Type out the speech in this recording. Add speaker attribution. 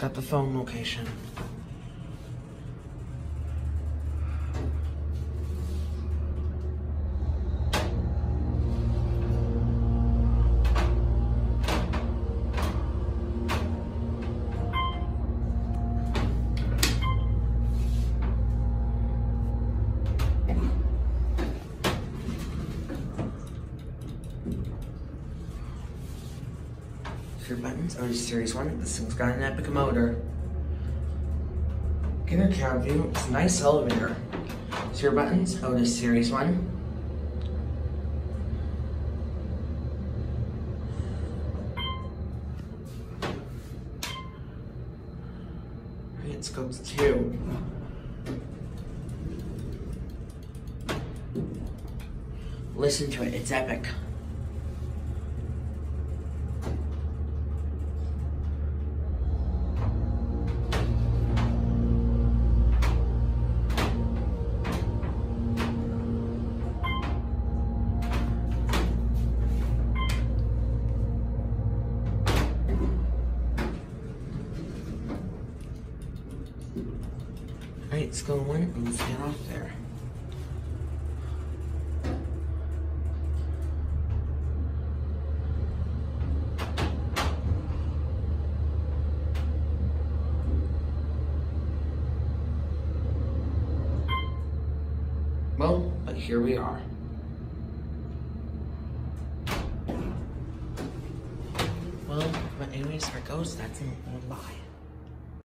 Speaker 1: got the phone location. Your buttons, Otis Series 1. This thing's got an epic motor. Inner cab view, it's a nice elevator. So your buttons, Otis Series 1. Right, scopes 2. Listen to it, it's epic. Alright, let's go one and let's get off there. Well, but here we are. Well, but anyways, there it goes. That's it. Bye.